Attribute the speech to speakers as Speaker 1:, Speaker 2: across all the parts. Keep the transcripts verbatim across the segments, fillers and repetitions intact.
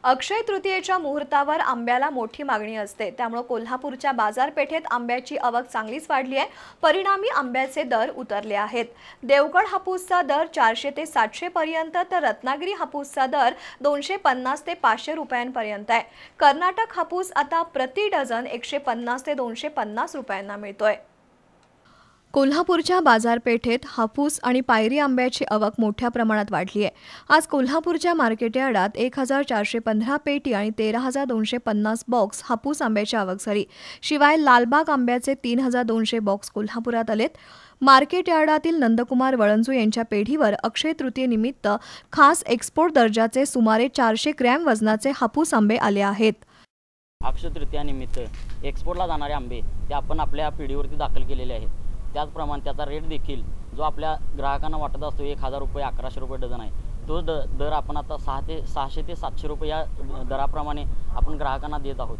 Speaker 1: अक्षय तृतीयेच्या मुहूर्तावर आंब्याला मोठी मागणी असते, त्यामुळे कोल्हापूरच्या बाजारपेठेत आंब्याची आवक चांगलीच वाढली आहे। परिणामी आंब्याचे दर उतरले आहेत। देवगड हापूसचा दर चारशे ते सातशे पर्यंत तर रत्नागिरी हापूसचा दर दोनशे पन्नास ते पाचशे रुपयांपर्यंत आहे। कर्नाटक हापूस आता प्रति डझन एकशे पन्नास ते दोनशे पन्नास रुपयांना मिळतोय। कोल्हापूरच्या बाजारपेठेत हापूस आणि पायरी आंब्याची आवक मोठ्या प्रमाणात वाढली आहे। आज कोल्हापूरच्या मार्केट यार्डात एक हजार चारशे पंधरा पेटी आणि तेरा हजार दोनशे पन्नास बॉक्स हापूस आंब्याची आवक झाली। शिवाय लालबाग आंब्याचे तीन हजार दोनशे बॉक्स कोल्हापुरात आलेत। मार्केट यार्डातील नंदकुमार वळंजू यांच्या पेढीवर अक्षय तृतीयेनिमित्त खास एक्सपोर्ट दर्जाचे सुमारे चारशे ग्रॅम वजनाचे हापूस आंबे आले आहेत।
Speaker 2: अक्षय तृतीयानिमित्त एक्सपोर्टला जाणारे आंबे ते आपण आपल्या पेढीवरती दाखल केलेले आहेत। त्याचप्रमाणे त्याचा रेट देखील जो आपल्या ग्राहकांना वाटत असतो एक हजार रुपये अकराशे रुपये डझन आहे, तो द दर आपण आता सहा ते सहाशे ते सातशे रुपये या दराप्रमाणे आपण ग्राहकांना देत आहोत।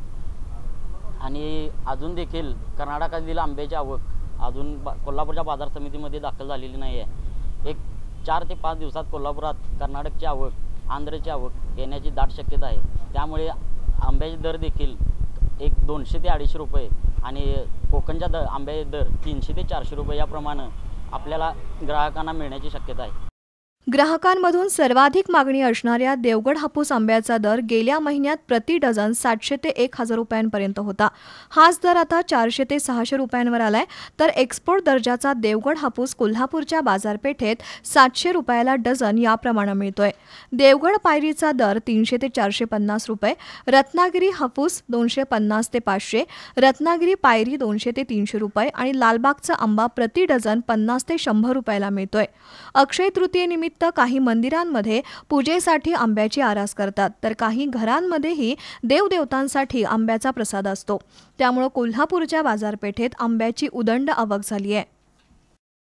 Speaker 2: आणि अजून देखील कर्नाटकातील आंब्याची आवक अजून बा कोल्हापूरच्या बाजार समितीमध्ये दाखल झालेली नाही आहे। एक चार ते पाच दिवसात कोल्हापुरात कर्नाटकची आवक, आंध्रची आवक येण्याची दाट शक्यता आहे। त्यामुळे आंब्याचे दर देखील एक दोनशे ते अडीचशे रुपये आणि कोकणच्या दर आंब्याचे दर तीनशे ते चारशे रुपये याप्रमाणे आपल्याला ग्राहकांना मिळण्याची शक्यता आहे।
Speaker 1: ग्राहकांमधून सर्वाधिक मागणी असणाऱ्या देवगड हापूस आंब्याचा दर गेल्या महिन्यात प्रति डझन सातशे ते एक हजार रुपयांपर्यंत होता। हाच दर आता चारशे ते सहाशे रुपयांवर आलाय। तर एक्सपोर्ट दर्जाचा देवगड हापूस कोल्हापूरच्या बाजारपेठेत सातशे रुपयाला डझन याप्रमाणे मिळतोय। देवगड पायरीचा दर तीनशे ते चारशे पन्नास रुपये, रत्नागिरी हापूस दोनशे पन्नास ते पाचशे, रत्नागिरी पायरी दोनशे ते तीनशे रुपये आणि लालबागचा आंबा प्रति डझन पन्नास ते शंभर रुपयाला मिळतोय। अक्षय तृतीयेनिमित्त काही मंदिरांमध्ये पूजेसाठी आंब्याची आरास करतात, तर काही घरांमध्येही देवदेवतांसाठी आंब्याचा प्रसाद असतो। त्यामुळे कोल्हापूरच्या बाजारपेठेत आंब्याची उदंड आवक झाली आहे।